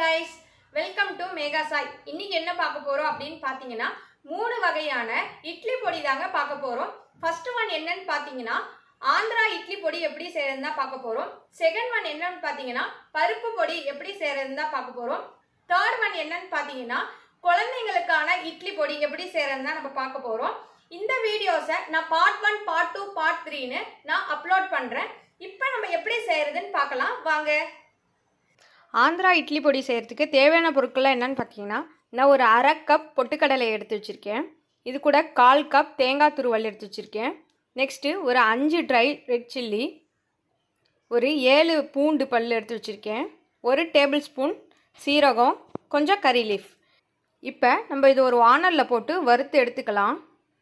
guys, welcome to Mega Sai. இன்னைக்கு என்ன பார்க்க போறோம் அப்படினு பாத்தீங்கன்னா மூணு வகையான இட்லி பொடி தாங்க பார்க்க போறோம். ஃபர்ஸ்ட் ஒன் என்னன்னு பாத்தீங்கன்னா ஆந்திரா இட்லி பொடி எப்படி செய்யறதுன்னு பார்க்க போறோம். செகண்ட் ஒன் என்னன்னு பாத்தீங்கன்னா பருப்பு பொடி எப்படி செய்யறதுன்னு பார்க்க போறோம். தேர்ட் ஒன் என்னன்னு பாத்தீங்கன்னா குழந்தைகளுக்கான இட்லி பொடி எப்படி செய்யறதுன்னு நம்ம பார்க்க போறோம். இந்த வீடியோஸை நான் பார்ட் 1, பார்ட் 2, பார்ட் 3ன்னு நான் அப்லோட் பண்றேன். இப்போ நம்ம எப்படி செய்யறதுன்னு பார்க்கலாம் வாங்க. ஆந்திரா இட்லி பொடி செய்கிறதுக்கு தேவையான பொருட்கள்லாம் என்னென்னு பார்த்தீங்கன்னா நான் ஒரு அரை கப் பொட்டுக்கடலை எடுத்து வச்சுருக்கேன். இது கூட 1/4 கப் தேங்காய் துருவல் எடுத்து வச்சுருக்கேன். நெக்ஸ்ட்டு ஒரு 5 ட்ரை ரெட் சில்லி, ஒரு 7 பூண்டு பல் எடுத்து வச்சுருக்கேன், 1 டேபிள் ஸ்பூன் சீரகம், கொஞ்சம் கறி லீஃப். இப்போ நம்ம இது ஒரு வானலில் போட்டு வறுத்து எடுத்துக்கலாம்.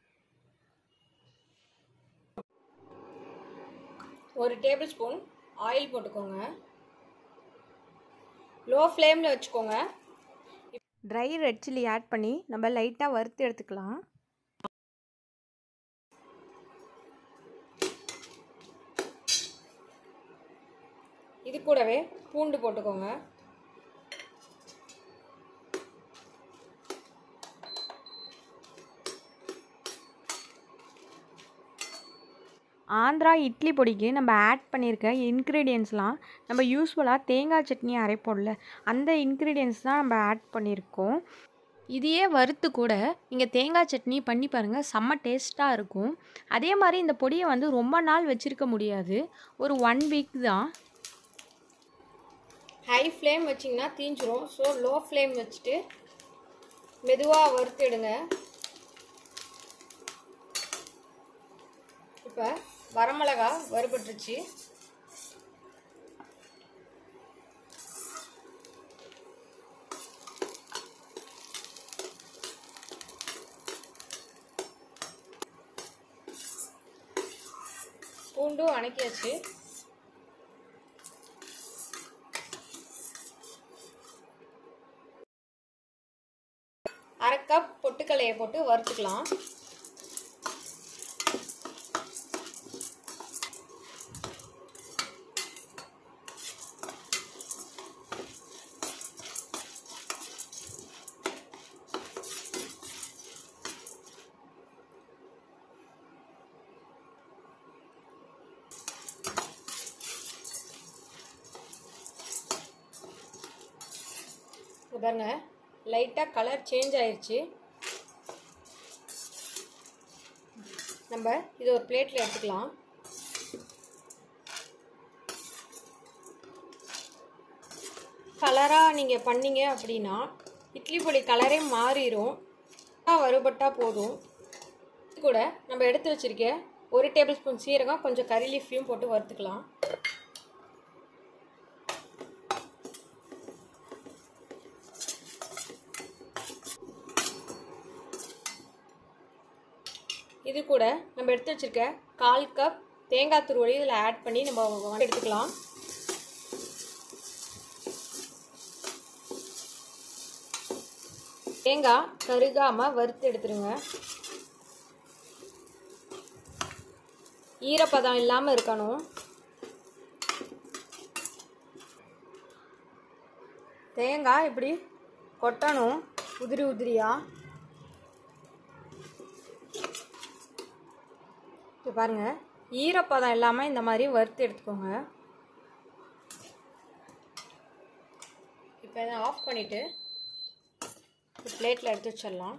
ஒரு டேபிள் ஸ்பூன் ஆயில் போட்டுக்கோங்க. லோ ஃப்ளேமில் வச்சுக்கோங்க. ட்ரை ரெட் சில்லி ஆட் பண்ணி நம்ம லைட்டாக வறுத்து எடுத்துக்கலாம். இது கூடவே பூண்டு போட்டுக்கோங்க. ஆந்திரா இட்லி பொடிக்கு நம்ம ஆட் பண்ணியிருக்க இன்க்ரீடியன்ஸ்லாம் நம்ம யூஸ்வலாக தேங்காய் சட்னி அரைப்போம்ல அந்த இன்க்ரீடியன்ஸ் தான் நம்ம ஆட் பண்ணியிருக்கோம். இதையே வறுத்து கூட நீங்கள் தேங்காய் சட்னி பண்ணி பாருங்கள், செம்ம டேஸ்ட்டாக இருக்கும். அதே மாதிரி இந்த பொடியை வந்து ரொம்ப நாள் வச்சுருக்க முடியாது, ஒரு 1 வீக் தான். ஹை ஃப்ளேம் வச்சிங்கன்னா தீஞ்சிரும். ஸோ லோ ஃப்ளேம் வச்சுட்டு மெதுவாக வறுத்துடுங்க. இப்போ வரமிளகா வறுபட்டுருச்சு. பூண்டும் அணைக்கியாச்சு. அரை கப் பொட்டுக்கல்லையை போட்டு வறுத்துக்கலாம். பாருங்க, லைட்டாக கலர் சேஞ்ச் ஆயிடுச்சு. நம்ம இது ஒரு பிளேட்டில் எடுத்துக்கலாம். கலராக நீங்கள் பண்ணீங்க அப்படின்னா இட்லி பொடி கலரே மாறிடும். வறுபட்டால் போதும். இது கூட நம்ம எடுத்து வச்சுருக்க 1 டேபிள் ஸ்பூன் சீரகம், கொஞ்சம் கறி லீஃபையும் போட்டு வறுத்துக்கலாம். இது கூட நம்ம எடுத்து வச்சுருக்க 1/4 கப் தேங்காய் துருவல் இதில் ஆட் பண்ணி நம்ம எடுத்துக்கலாம். தேங்காய் கருகாமல் வறுத்து எடுத்துருங்க. ஈரப்பதம் இல்லாமல் இருக்கணும். தேங்காய் இப்படி கொட்டணும் உதிரி உதிரியாக. பாருங்க, ஈரப்பதம் இல்லாமல் இந்த மாதிரி வறுத்து எடுத்துக்கோங்க. இப்போ இதை ஆஃப் பண்ணிவிட்டு பிளேட்டில் எடுத்து வச்சிடலாம்.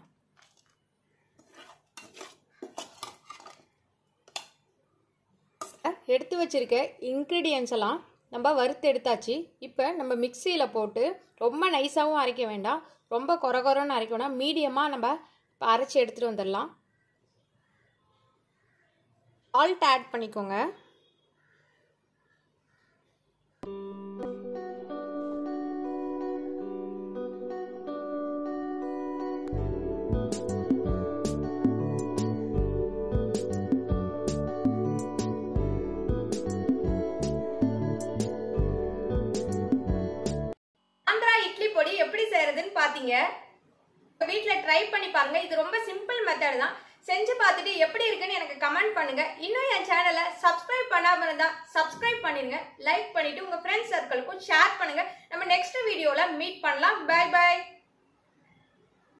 எடுத்து வச்சிருக்க இன்க்ரீடியன்ஸ் எல்லாம் நம்ம வறுத்து எடுத்தாச்சு. இப்போ நம்ம மிக்சியில் போட்டு ரொம்ப நைஸாகவும் அரைக்க வேண்டாம், ரொம்ப கொரகொரன்னு அரைக்க வேண்டாம், மீடியமாக நம்ம அரைச்சி எடுத்துகிட்டு வந்துடலாம். சால்ட் ஆட் பண்ணிக்கோங்க. ஆந்திரா இட்லி பொடி எப்படி செய்யறதுன்னு பாத்தீங்க. வீட்டில் ட்ரை பண்ணி பாருங்க. இது ரொம்ப சிம்பிள் மெத்தட் தான். செஞ்சு பார்த்துட்டு எப்படி இருக்குன்னு எனக்கு கமெண்ட் பண்ணுங்க. இன்னும் என் சேனலை சப்ஸ்கிரைப் பண்ணாம இருந்தா சப்ஸ்கிரைப் பண்ணிருங்க. லைக் பண்ணிட்டு உங்க ஃப்ரெண்ட்ஸ் சர்க்கிளுக்கும் ஷேர் பண்ணுங்க. நம்ம நெக்ஸ்ட் வீடியோல மீட் பண்ணலாம். Bye by.